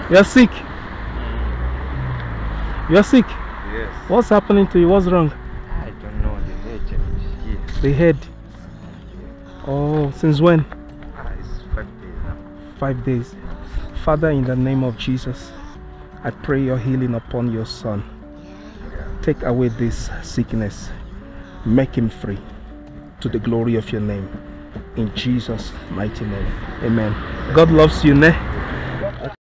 You're sick. You're sick. Yes. What's happening to you? What's wrong? I don't know the nature is here. The head. Oh, since when? It's 5 days now. 5 days. Father, in the name of Jesus, I pray your healing upon your son. Take away this sickness. Make him free to the glory of your name. In Jesus' mighty name. Amen. God loves you, ne?